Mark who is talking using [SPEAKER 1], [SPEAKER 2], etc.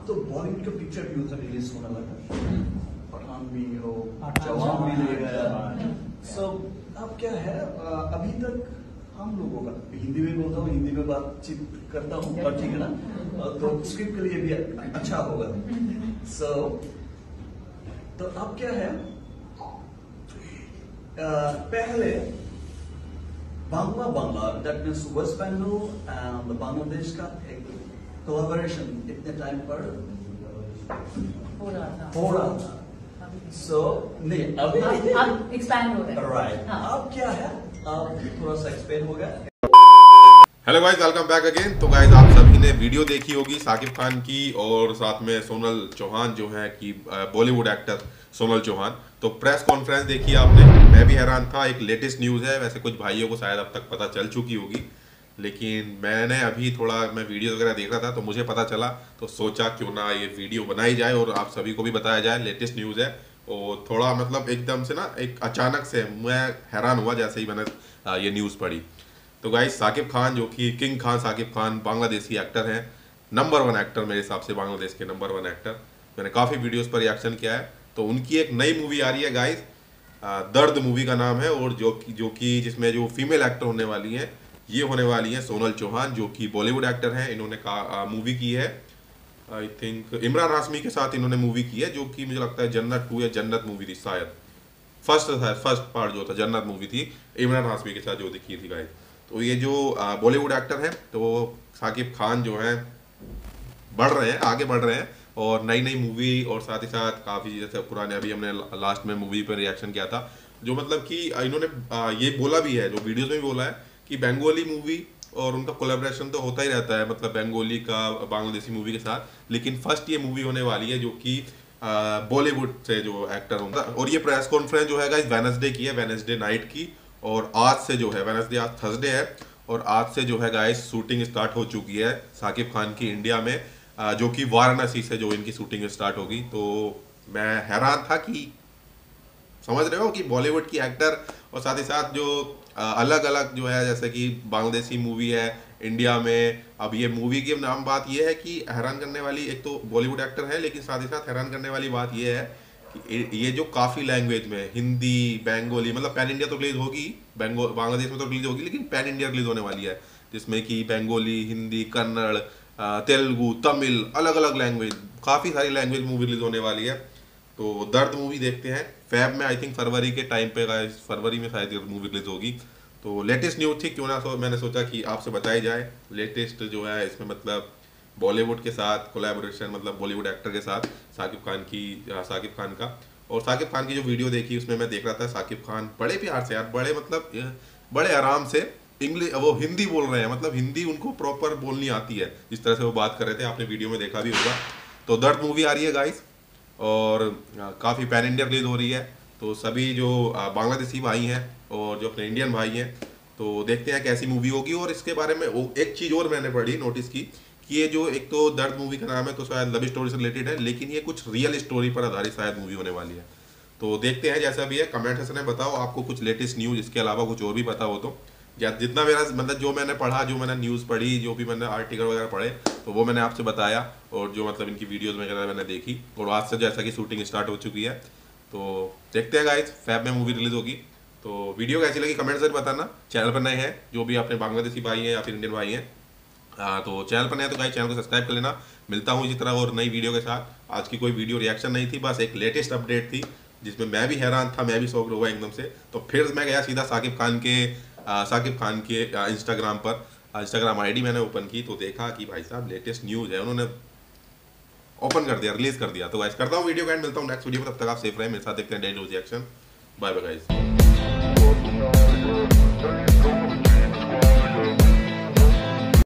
[SPEAKER 1] तो बॉलीवुड का पिक्चर भी उधर रिलीज होने लगा, पठान भी हो, जवान भी ले गया। सो अब क्या है, अभी तक हम लोगों का हिंदी में बोलता हूँ, हिंदी में बातचीत करता हूँ, पर ठीक है ना, तो स्क्रिप्ट के लिए भी अच्छा होगा। सो तो अब क्या है, पहले Bangla that means West Bengal and Bangladesh का एक कोलैबोरेशन इतने टाइम पर हो रहा था। सो नहीं, अभी
[SPEAKER 2] अब एक्सपैंड हो रहा है।
[SPEAKER 1] राइट, अब क्या है, अब थोड़ा सा एक्सपेंड हो गया।
[SPEAKER 3] Hello guys, welcome back again. तो गाइस, आप सभी ने वीडियो देखी होगी साकिब खान की और साथ में सोनल चौहान जो है कि बॉलीवुड एक्टर सोनल चौहान। तो प्रेस कॉन्फ्रेंस देखी आपने, मैं भी हैरान था। एक लेटेस्ट न्यूज़ है, वैसे कुछ भाइयों को शायद अब तक पता चल चुकी होगी, लेकिन मैंने अभी थोड़ा मैं वीडियो वगैरह देख रहा था तो मुझे पता चला, तो सोचा क्यों ना ये वीडियो बनाई जाए और आप सभी को भी बताया जाए। लेटेस्ट न्यूज़ है और थोड़ा मतलब एकदम से ना, एक अचानक से मैं हैरान हुआ जैसे ही मैंने ये न्यूज़ पढ़ी। तो गाइस, साकिब खान जो कि किंग खान साकिब खान बांग्लादेशी एक्टर हैं, नंबर 1 एक्टर मेरे हिसाब से, बांग्लादेश के नंबर 1 एक्टर। मैंने काफ़ी वीडियोस पर रिएक्शन किया है। तो उनकी एक नई मूवी आ रही है गाइस, दर्द मूवी का नाम है, और जो कि जिसमें जो फीमेल एक्टर होने वाली हैं ये होने वाली हैं सोनल चौहान, जो कि बॉलीवुड एक्टर हैं। इन्होंने मूवी की है, आई थिंक इमरान हाशमी के साथ इन्होंने मूवी की है, जो कि मुझे लगता है जन्नत 2 या जन्नत मूवी थी शायद, फर्स्ट पार्ट जो था जन्नत मूवी थी, इमरान हाशमी के साथ जो दिखी थी गाइस। तो ये जो बॉलीवुड एक्टर हैं, तो साकिब खान जो हैं बढ़ रहे हैं, आगे बढ़ रहे हैं, और नई नई मूवी और साथ ही साथ काफ़ी जैसे पुराने, अभी हमने लास्ट में मूवी पर रिएक्शन किया था, जो मतलब कि इन्होंने ये बोला भी है, जो वीडियोस में भी बोला है कि बंगाली मूवी और उनका कोलैबोरेशन तो होता ही रहता है, मतलब बंगाली का बांग्लादेशी मूवी के साथ, लेकिन फर्स्ट ये मूवी होने वाली है जो कि बॉलीवुड से जो एक्टर होंगे। और ये प्रेस कॉन्फ्रेंस जो है गाइस वेडनेसडे की है, वेडनेसडे नाइट की, और आज से जो है वेडनेसडे, आज थर्सडे है, और आज से जो है गाइस शूटिंग स्टार्ट हो चुकी है साकिब खान की इंडिया में, जो कि वाराणसी से जो इनकी शूटिंग स्टार्ट होगी। तो मैं हैरान था कि समझ रहे हो कि बॉलीवुड की एक्टर और साथ ही साथ जो अलग अलग जो है, जैसे कि बांग्लादेशी मूवी है इंडिया में। अब ये मूवी की नाम बात ये है कि हैरान करने वाली, एक तो बॉलीवुड एक्टर है, लेकिन साथ ही साथ हैरान करने वाली बात ये है कि ये जो काफ़ी लैंग्वेज में, हिंदी, बंगाली, मतलब पैन इंडिया तो रिलीज होगी, बांग्लादेश में तो रिलीज होगी, लेकिन पैन इंडिया रिलीज होने वाली है, जिसमें कि बंगाली, हिंदी, कन्नड़, तेलुगु, तमिल, अलग अलग लैंग्वेज, काफ़ी सारी लैंग्वेज मूवी रिलीज होने वाली है। तो दर्द मूवी देखते हैं फैब में, आई थिंक फरवरी के टाइम पे, फरवरी में शायद मूवी रिलीज होगी। तो लेटेस्ट न्यूज़ थी, क्यों ना मैंने सोचा कि आपसे बताई जाए। लेटेस्ट जो है इसमें मतलब बॉलीवुड के साथ कोलैबोरेशन, मतलब बॉलीवुड एक्टर के साथ साकिब खान का। और साकिब खान की जो वीडियो देखी उसमें मैं देख रहा था, साकिब खान बड़े प्यार से यार, बड़े मतलब बड़े आराम से इंग्लिश, वो हिंदी बोल रहे हैं, मतलब हिंदी उनको प्रॉपर बोलनी आती है, जिस तरह से वो बात कर रहे थे, आपने वीडियो में देखा भी होगा। तो दर्द मूवी आ रही है गाइस, और काफ़ी पैन इंडिया रिलीज हो रही है। तो सभी जो बांग्लादेशी भाई हैं और जो अपने इंडियन भाई हैं, तो देखते हैं कैसी मूवी होगी। और इसके बारे में एक चीज़ और मैंने पढ़ी, नोटिस की, कि ये जो एक तो दर्द मूवी का नाम है, तो शायद लव स्टोरी से रिलेटेड है, लेकिन ये कुछ रियल स्टोरी पर आधारित शायद मूवी होने वाली है। तो देखते हैं जैसा भी है। कमेंट सेक्शन में बताओ आपको कुछ लेटेस्ट न्यूज़, इसके अलावा कुछ और भी पता हो तो, या जितना मेरा मतलब जो मैंने पढ़ा, जो मैंने न्यूज़ पढ़ी, जो भी मैंने आर्टिकल वगैरह पढ़े, तो वो मैंने आपसे बताया, और जो मतलब इनकी वीडियोस वगैरह मैंने देखी। और आज से जैसा कि शूटिंग स्टार्ट हो चुकी है, तो देखते हैं गाइस, फैब में मूवी रिलीज होगी। तो वीडियो कैसी लगी कमेंट से बताना। चैनल पर नए हैं जो भी अपने बांग्लादेशी भाई हैं या फिर इंडियन भाई हैं, तो चैनल पर नए तो गाइस चैनल को सब्सक्राइब कर लेना। मिलता हूँ इसी तरह और नई वीडियो के साथ। आज की कोई वीडियो रिएक्शन नहीं थी, बस एक लेटेस्ट अपडेट थी, जिसमें मैं भी हैरान था, मैं भी शॉक्ड हुआ एकदम से। तो फिर मैं गया सीधा साकिब खान के इंस्टाग्राम पर, इंस्टाग्राम आईडी मैंने ओपन की, तो देखा कि भाई साहब लेटेस्ट न्यूज़ है, उन्होंने ओपन कर दिया, रिलीज कर दिया। तो गाइस करता हूँ वीडियो का एंड, मिलता हूँ नेक्स्ट वीडियो में, तब तक आप सेफ रहे, मेरे साथ देखते हैं daily news reaction. Bye bye guys.